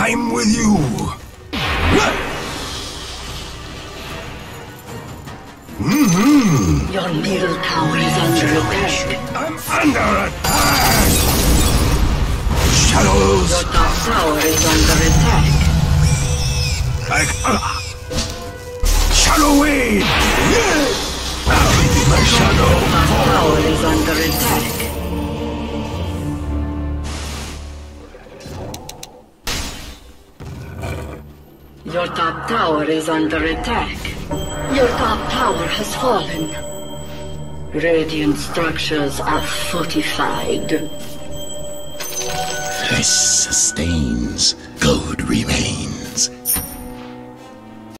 I'm with you. Your middle tower is under attack. I'm under attack. Shadows. Your top tower is under attack. Shadow wave. My shadow. Your top tower is under attack. Your top tower is under attack. Your top tower has fallen. Radiant structures are fortified. Flesh sustains, gold remains.